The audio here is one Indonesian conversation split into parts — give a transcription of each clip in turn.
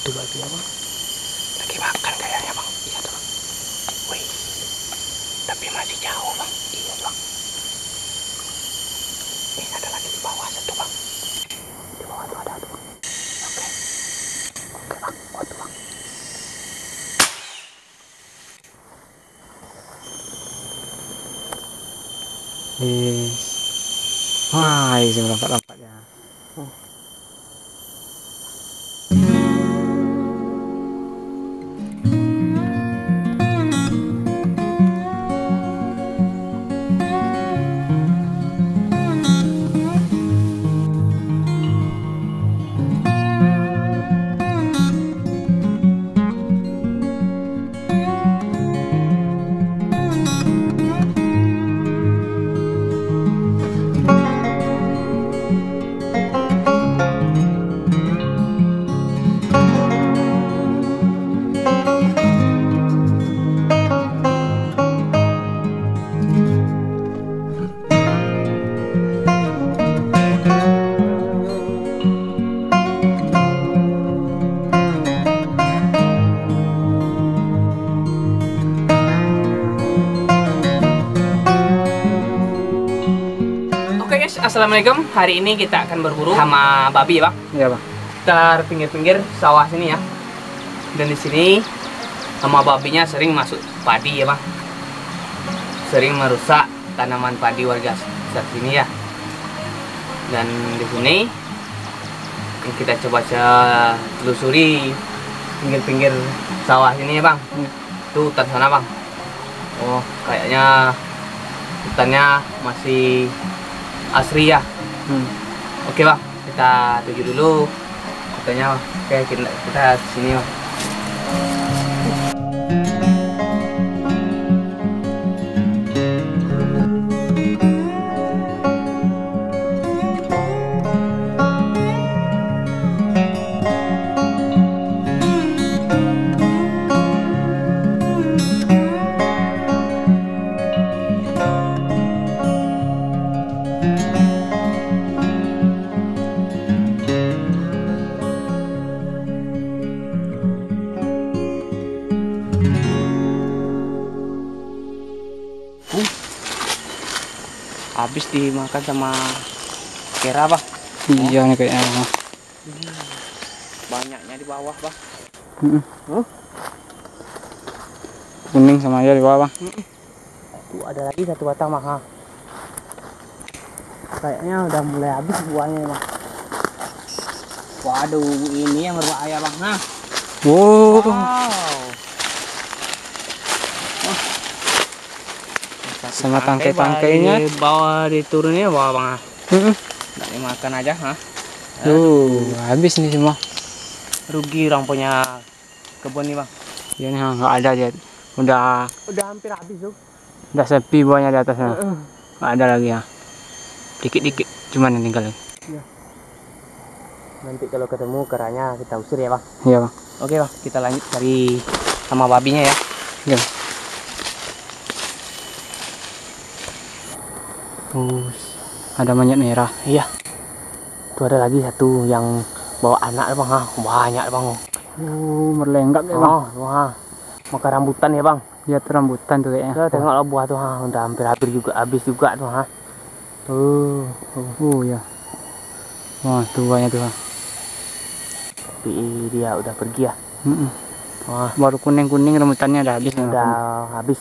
Itu babi ya bang, lagi makan kayaknya bang. Iya tuh bang. Wih, tapi masih jauh bang. Iya bang. Ini ada lagi di bawah satu bang. Di bawah tuh ada tuh bang. Oke, oke bang. Oh tuh bang. Wah, ini melompat-lompat ya. Oke guys, assalamualaikum. Hari ini kita akan berburu sama babi ya bang. Iya bang. Sekitar pinggir-pinggir sawah sini ya. Dan di sini sama babinya sering masuk padi ya bang. Sering merusak tanaman padi warga sekitar sini ya. Dan di sini kita coba telusuri pinggir-pinggir sawah sini ya bang. Itu hutan sana bang. Oh kayaknya hutannya masih asri ya. Oke bang, kita tuju dulu hutannya. Oke, kita sini bang. Habis dimakan sama kera bang. Iya nih kayaknya. Banyaknya di bawah bang. Kuning sama aja di bawah bang. Tuh ada lagi satu batang bang. Ha. Kayaknya udah mulai habis buahnya bang. Waduh, ini yang berbahaya bang. Nah. Wow. Sama tangkai-tangkainya bawa diturunnya bawa bang. Nggak dimakan aja ha. Habis nih semua. Rugi orang punya kebun nih bang. Ya nih nggak ada dia. Udah Hampir habis tuh. udah sepi buahnya di atasnya. Nggak ada lagi ya. Dikit-dikit cuman yang tinggal. Ya. Nanti kalau ketemu keranya kita usir ya bang. Iya bang. Oke bang, kita lanjut cari sama babinya ya. Iya. Ada monyet merah. Iya. Tuh ada lagi satu yang bawa anak bang. Ha. Banyak bang. Merlenggak ya bang. Wah. Makan rambutan ya bang. Lihat rambutan tuh kayaknya. Tuh, tengoklah buah tuh ha. Udah hampir habis juga tuh ha. Ya. Wah tuh banyak tuh. Tapi dia udah pergi ya. Wah. Baru kuning-kuning rambutannya udah habis. Udah habis.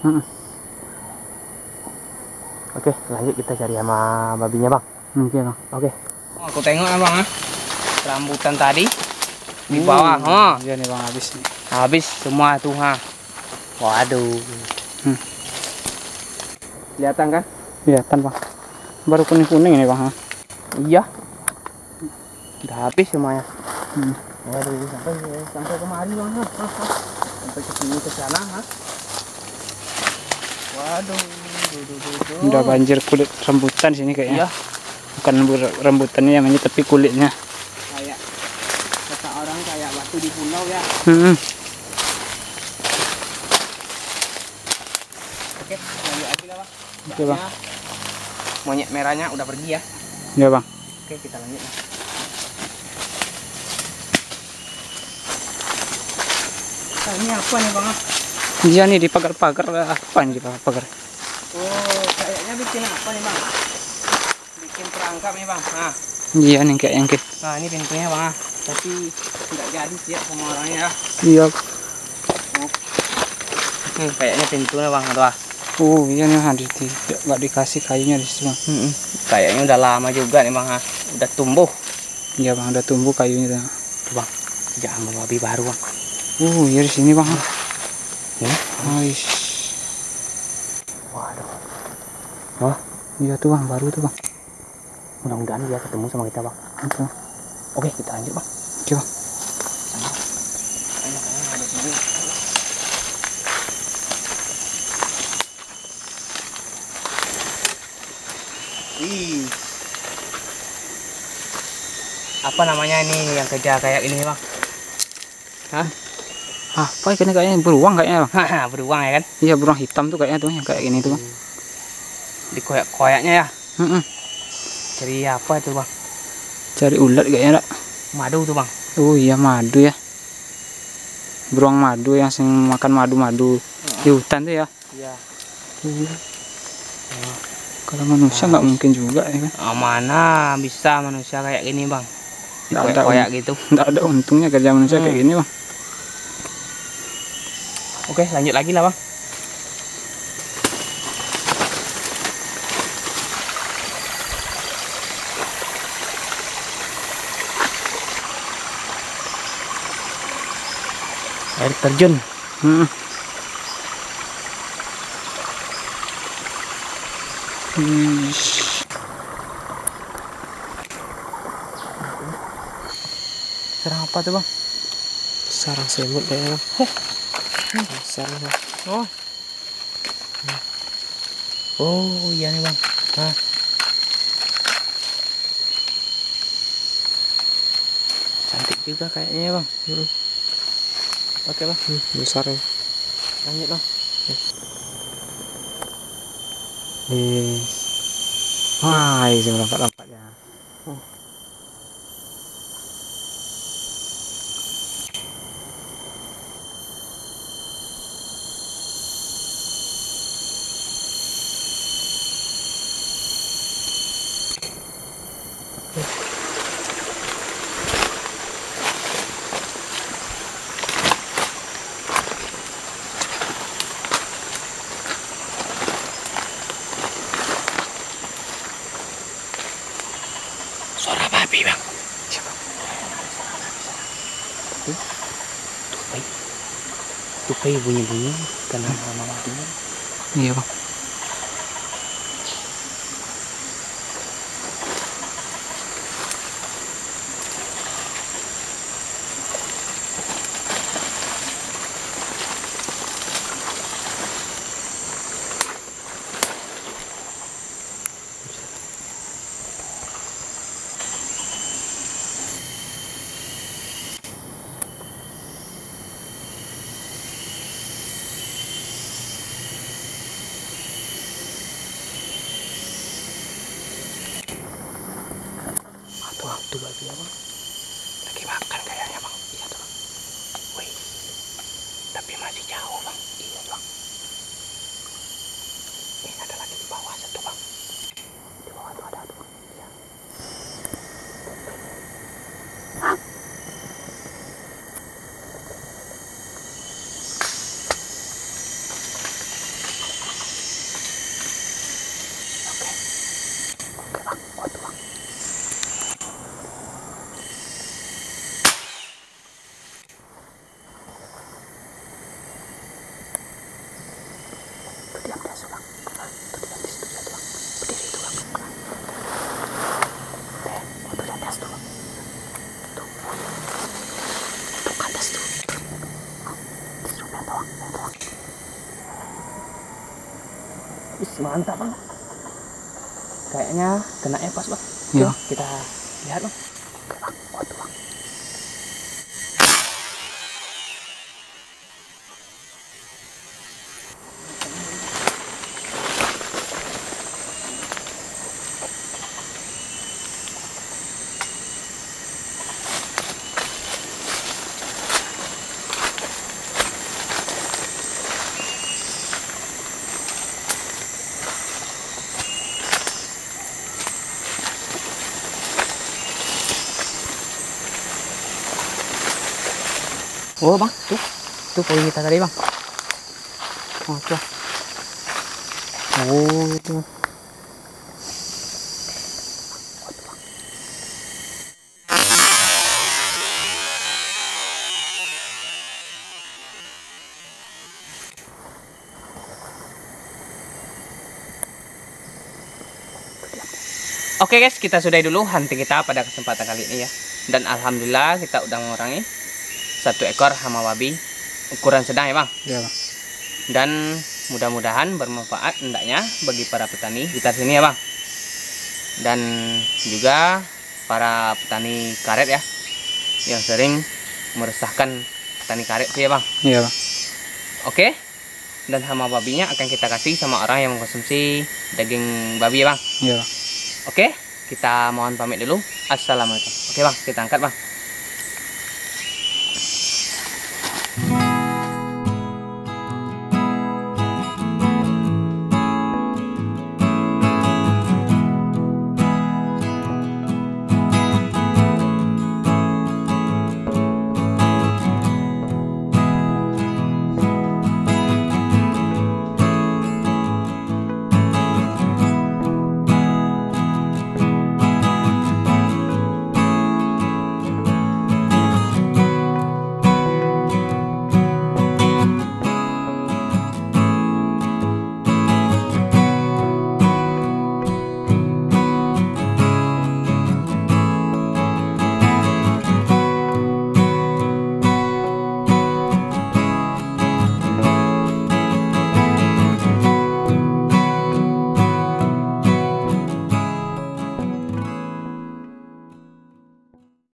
Oke, lanjut kita cari sama babinya bang. Oke bang. Oke. Aku tengok ya bang. Rambutan tadi di bawah. Iya nih bang habis. Habis semua tuh ha. Waduh. Kelihatan kan? Kelihatan bang. Baru kuning-kuning ini bang. Iya. Udah habis semuanya. Waduh, sampai kemari bang. Sampai ke sini ke sana ha. Waduh. Udah banjir kulit rambutan sini kayaknya. Iya. Bukan rambutannya yang ini tapi kulitnya. Kayak kata orang kayak batu di pulau ya. Oke, lanjut lagi lah bang. Oke bang. Monyet merahnya udah pergi ya. Iya bang. Oke, kita lanjut. Nah, ini apa nih bang? Iya nih di pagar-pagar apa nih di pagar? Oh, kayaknya bikin apa nih bang? Bikin perangkap nih bang. Nah, Iya nih kayak yang nah ini pintunya bang. Tapi nggak jadi sih ya sama orangnya ya. iya. Kayaknya pintunya bang, tuh. Oh iya nih tidak nggak dikasih kayunya di situ bang. Kayaknya udah lama juga nih bang. Udah tumbuh. Iya bang, udah tumbuh kayunya tuh. Tuh bang, jambu babi baru bang. Iya di sini bang. Ini? Ais. Waduh. Wah, Iya tuh bang, baru tuh bang. mudah-mudahan dia ketemu sama kita bang. Itu. Oke, kita lanjut bang. Oke bang. Ih. Apa namanya ini yang kerja kayak ini bang? Hah? Apa ikannya kayaknya beruang kayaknya bang. Beruang ya kan? Iya beruang hitam tuh kayaknya tuh yang kayak gini tuh bang. Dikoyak-koyaknya ya. Cari apa itu bang? Cari ulat kayaknya. Madu tuh bang. Oh iya madu ya. Beruang madu yang sering makan madu-madu di hutan tuh ya. Iya. Kalau manusia nggak mungkin juga ya kan. Mana bisa manusia kayak gini bang? Nggak ada Dikoyak-koyak gitu. Nggak ada untungnya kerja manusia kayak gini bang. Oke, lanjut lagi lah bang. Air terjun. Serang apa tuh bang? Sarang semut kayaknya bang. Sarang bang. Oh. Oh iya nih bang. Nah. Cantik juga kayaknya bang. Oke bang. Besar ya. Lanjut bang. Wah, ini lompat-lompatnya. Suara babi bang. Tupai bunyi-bunyi karena nama babinya. Iya bang. Tuh babi ya bang. Lagi makan kayaknya bang. Iya tuh bang. Wih. Tapi masih jauh bang. Iya bang. Ada lagi di bawah satu bang. Di bawah tuh ada tuh bang. Iya. Mantap bang. Kayaknya kena pas bang. Iya. Kita lihat bang. Oh bang, tuh poin kita tadi bang. Oh tuh. Oh itu. Oke guys, kita sudahi dulu hunting kita pada kesempatan kali ini ya. Dan alhamdulillah kita udah mengurangi 1 ekor hama babi ukuran sedang ya bang. Iya bang. Dan mudah-mudahan bermanfaat hendaknya bagi para petani kita sini ya bang. Dan juga para petani karet ya, yang sering meresahkan petani karet sih ya bang. Iya bang. Oke. Dan hama babinya akan kita kasih sama orang yang mengkonsumsi daging babi ya bang. Iya bang. Oke, kita mohon pamit dulu. Assalamualaikum. Oke bang, kita angkat bang.